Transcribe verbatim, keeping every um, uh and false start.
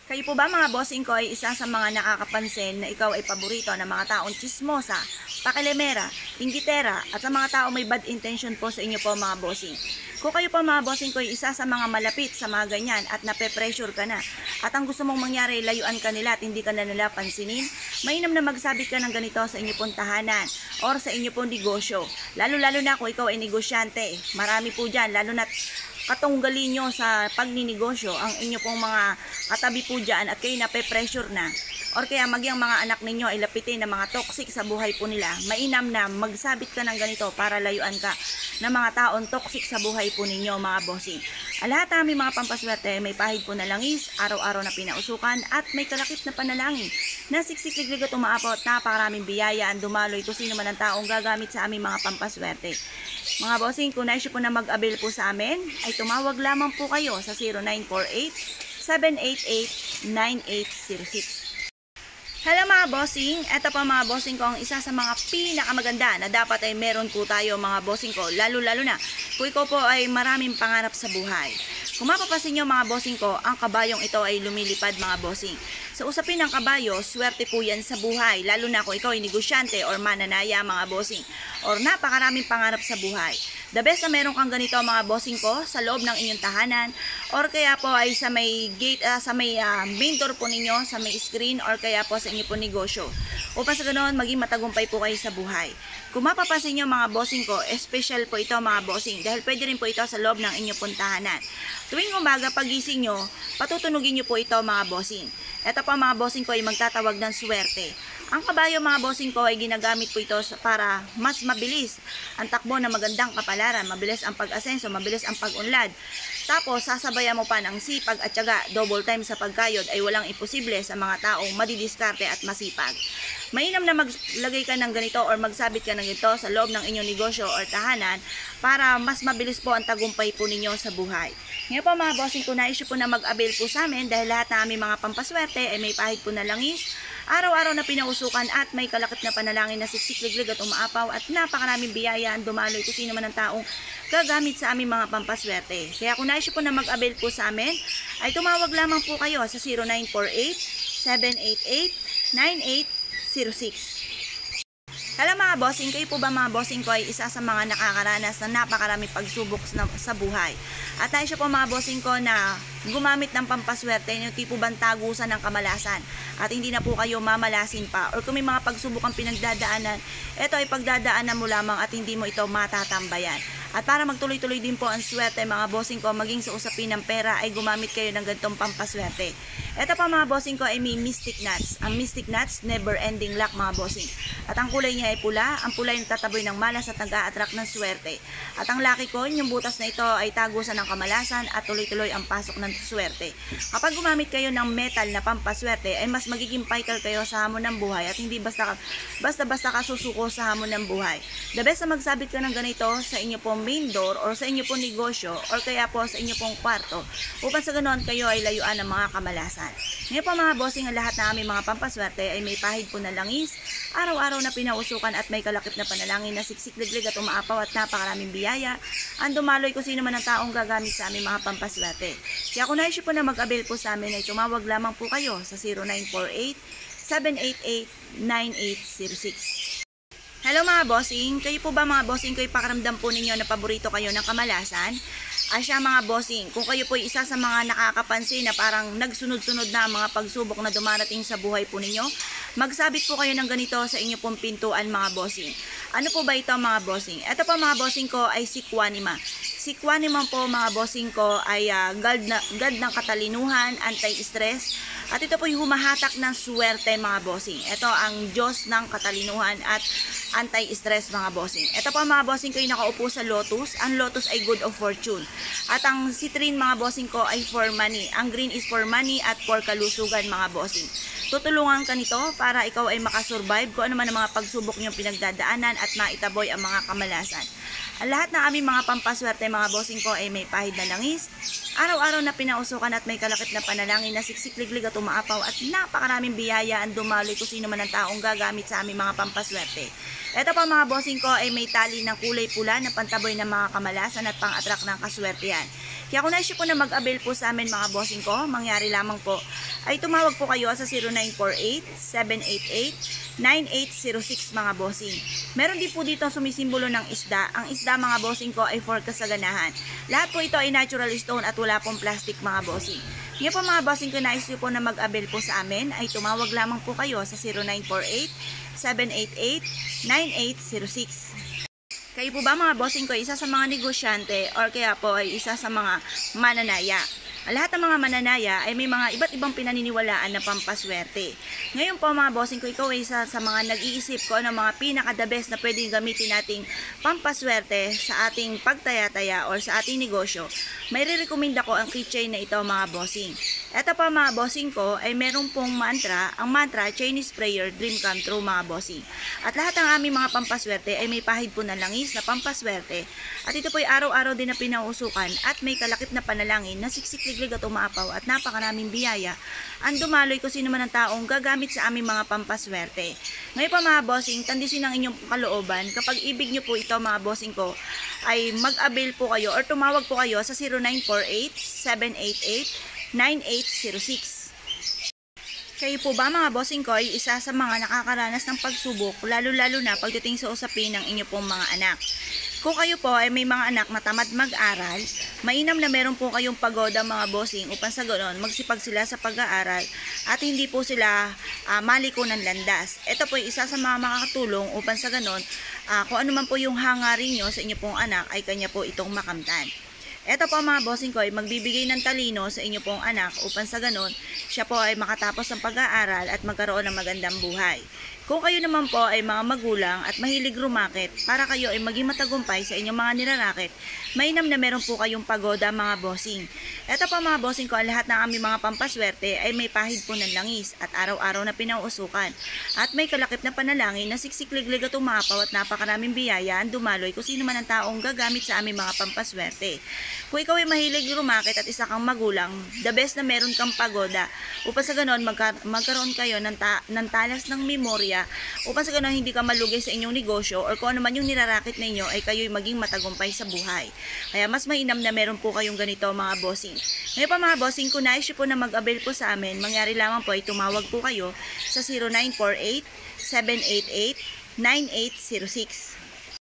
Kayo po ba mga bossing ko ay isa sa mga nakakapansin na ikaw ay paborito ng mga taong chismosa, pakilemera, inggitera at sa mga taong may bad intention po sa inyo po mga bossing? Kung kayo po mga bossing ko ay isa sa mga malapit sa mga ganyan at nape-pressure ka na at ang gusto mong mangyari layuan ka nila at hindi ka na nila pansinin, mainam na magsabit ka ng ganito sa inyo pong tahanan or sa inyo pong negosyo. Lalo-lalo na kung ikaw ay negosyante. Marami po dyan, lalo na katunggalin nyo sa pagninegosyo ang inyo pong mga katabi po dyan at kayo nape-pressure na or kaya magyang mga anak ninyo ay lapitin ng mga toxic sa buhay po nila, mainam na magsabit ka ng ganito para layuan ka ng mga taong toxic sa buhay po ninyo mga bossing. Ang lahat ng aming mga pampaswerte may pahid po na langis, araw-araw na pinausukan at may kalakip na panalangin na siksik-liglig at umaapaw at napakaraming biyaya ang dumaloy kung sino man ang taong gagamit sa aming mga pampaswerte. Mga bossing, kung nais po na mag-avail po sa amin, ay tumawag lamang po kayo sa zero nine four eight, seven eight eight, nine eight zero six. Hello mga bossing, eto po mga bossing ko ang isa sa mga pinakamaganda na dapat ay meron po tayo mga bossing ko, lalo-lalo na kung ikaw po ay maraming pangarap sa buhay. Kung mapapasin nyo mga bossing ko, ang kabayong ito ay lumilipad mga bossing. Sa usapin ng kabayo, swerte po yan sa buhay, lalo na kung ikaw ay negosyante or mananaya mga bossing, or napakaraming pangarap sa buhay. The best na meron kang ganito mga bossing ko sa loob ng inyong tahanan or kaya po ay sa may gate, uh, sa may uh, main door po ninyo, sa may screen or kaya po sa inyo po negosyo. Upang sa ganoon maging matagumpay po kayo sa buhay. Kung mapapansin nyo mga bossing ko, special po ito mga bossing dahil pwede rin po ito sa loob ng inyong pong tahanan. Tuwing umaga pagising nyo, patutunugin nyo po ito mga bossing. Ito po mga bossing ko ay magtatawag ng swerte. Ang kabayo mga bossing ko ay ginagamit po ito para mas mabilis ang takbo ng magandang kapalaran, mabilis ang pag-asenso, mabilis ang pag-unlad. Tapos sasabayan mo pa ng sipag at tiyaga, double time sa pagkayod ay walang imposible sa mga taong madidiskarte at masipag. Mainam na maglagay ka ng ganito or magsabit ka ng ito sa loob ng inyong negosyo or tahanan para mas mabilis po ang tagumpay po ninyo sa buhay. Ngayon po mga bossing ko, na-issue po na mag-avail po sa amin dahil lahat ng aming mga pampaswerte ay may pahid po na langis, araw-araw na pinausukan at may kalakip na panalangin na siksik-liglig at umaapaw at napakaraming biyaya ang dumaloy kung sino man ang taong gagamit sa aming mga pampaswerte. Kaya kung na-issue po na mag-avail po sa amin, ay tumawag lamang po kayo sa zero nine four eight, seven eight eight, nine eight zero six. Hello mga bossing, kayo po ba mga bossing ko ay isa sa mga nakakaranas na napakaraming pagsubok sa buhay. At nais po mga bossing ko na gumamit ng pampaswerte yung tipo bang tagusan ng kamalasan at hindi na po kayo mamalasin pa or kung may mga pagsubok ang pinagdadaanan, ito ay pagdadaanan mo lamang at hindi mo ito matatambayan. At para magtuloy-tuloy din po ang swerte mga bossing ko, maging sa usapin ng pera ay gumamit kayo ng ganitong pampaswerte. Ito pa mga bossing ko ay may mystic nuts. Ang mystic nuts, never ending luck mga bossing. At ang kulay niya ay pula. Ang pula ay nagtataboy ng malas at nag-a-attract ng swerte. At ang lucky coin, yung butas na ito ay tagusan ng kamalasan at tuloy-tuloy ang pasok ng swerte. Kapag gumamit kayo ng metal na pampaswerte ay mas magiging fighter kayo sa hamon ng buhay at hindi basta basta-basta ka susuko sa hamon ng buhay. The best na magsabit ka ng ganito sa inyo pong main door or sa inyo pong negosyo or kaya po sa inyo pong kwarto upang sa ganoon kayo ay layuan ng mga kamalasan. Ngayon po mga bossing, ang lahat na aming mga pampaswerte ay may pahid po na langis, araw-araw na pinausukan at may kalakip na panalangin na siksik-liglig at umaapaw at napakaraming biyaya ang dumaloy kung sino man ang taong gagamit sa aming mga pampaswerte. Kaya kung na-issue po na mag-avail po sa amin ay tumawag lamang po kayo sa zero nine four eight, seven eight eight, nine eight zero six. Hello mga bossing, kayo po ba mga bossing ko ipakaramdam po ninyo na paborito kayo ng kamalasan? Asya mga bossing, kung kayo po isa sa mga nakakapansin na parang nagsunod-sunod na mga pagsubok na dumarating sa buhay po ninyo, magsabit po kayo ng ganito sa inyo pong pintuan mga bossing. Ano po ba ito mga bossing? Ito po mga bossing ko ay si Quanima. Si Quanima po mga bossing ko ay uh, guard, na, guard ng katalinuhan, anti-stress, at ito po yung humahatak ng swerte mga bossing. Ito ang Diyos ng katalinuhan at anti-stress mga bossing. Ito po mga bossing ko yung nakaupo sa lotus. Ang lotus ay good of fortune. At ang citrine mga bossing ko ay for money. Ang green is for money at for kalusugan mga bossing. Tutulungan ka nito para ikaw ay makasurvive kung ano man ang mga pagsubok niyong pinagdadaanan at maitaboy ang mga kamalasan. Ang lahat ng aming mga pampaswerte mga bossing ko ay may pahid na langis, araw-araw na pinausukan at may kalakip na panalangin na siksik-liglig at umaapaw at napakaraming biyaya ang dumaloy kung sino man ang taong gagamit sa aming mga pampaswerte. Ito pa mga bossing ko ay may tali ng kulay pula na pantaboy ng mga kamalasan at pang-attract ng kaswertehan. Kaya kung naisip po na mag-avail po sa amin mga bossing ko, mangyari lamang po ay tumawag po kayo sa zero nine four eight, seven eight eight, nine eight zero six mga bossing. Meron din po dito sumisimbolo ng isda. Ang isda mga bossing ko ay for kasaganahan. Lahat po ito ay natural stone at wala pong plastic mga bossing. Ngayon po mga bossing ko, nais nyo po na mag-avail po sa amin, ay tumawag lamang po kayo sa zero nine four eight, seven eight eight, nine eight zero six. Kayo po ba mga bossing ko, isa sa mga negosyante or kaya po ay isa sa mga mananaya? Lahat ng mga mananaya ay may mga iba't ibang pinaniniwalaan na pampaswerte. Ngayon po mga bossing ko, ikaw ay isa sa mga nag-iisip ko ng mga pinaka-the best na pwedeng gamitin nating pampaswerte sa ating pagtaya-taya or sa ating negosyo. May re-recommend ako ang keychain na ito mga bossing. Ito pa mga bossing ko ay meron pong mantra, ang mantra Chinese prayer dream come true mga bossing. At lahat ng aming mga pampaswerte ay may pahid po ng langis na pampaswerte. At ito po ay araw-araw din na pinauusukan at may kalakip na panalangin na siksik-liglig at umaapaw at napakaraming biyaya ang dumaloy kung sino man ang taong gagamit sa aming mga pampaswerte. Ngayon pa mga bossing, tandisin ang inyong kalooban. Kapag ibig nyo po ito mga bossing ko, ay mag-avail po kayo or tumawag po kayo sa zero nine four eight, seven eight eight, nine eight zero six. Kayo po ba mga bossing ko ay isa sa mga nakakaranas ng pagsubok, lalo-lalo na pagdating sa usapin ng inyo pong mga anak? Kung kayo po ay may mga anak na tamad mag-aral, mainam na meron po kayong pagoda mga bossing upang sa ganoon magsipag sila sa pag-aaral at hindi po sila uh, maliko ng landas. Ito po ay isa sa mga makakatulong upang sa ganoon uh, kung ano man po yung hangarin nyo sa inyo pong anak ay kanya po itong makamtan. Ito po mga bossing ko ay magbibigay ng talino sa inyo pong anak upang sa ganon siya po ay makatapos ng pag-aaral at magkaroon ng magandang buhay. Kung kayo naman po ay mga magulang at mahilig rumakit para kayo ay maging matagumpay sa inyong mga nirarakit, mainam na meron po kayong pagoda mga bossing. Ito po mga bossing ko, ang lahat ng aming mga pampaswerte ay may pahid po ng langis at araw-araw na pinauusukan. At may kalakip na panalangin na siksik-liglig at umapaw at napakaraming biyaya ang dumaloy kung sino man ang taong gagamit sa aming mga pampaswerte. Kung ikaw ay mahilig rumakit at isa kang magulang, the best na meron kang pagoda upang sa ganon magka- magkaroon kayo ng, ta- ng talas ng memorya upang sa ganon hindi ka malugi sa inyong negosyo or kung ano man yung nirarakit ninyo ay kayo'y maging matagumpay sa buhay. Kaya mas mainam na meron po kayong ganito mga bossing. Ngayon pa mga bossing, kung nais po na mag-avail po sa amin, mangyari lamang po ay tumawag po kayo sa zero nine four eight, seven eight eight, nine eight zero six.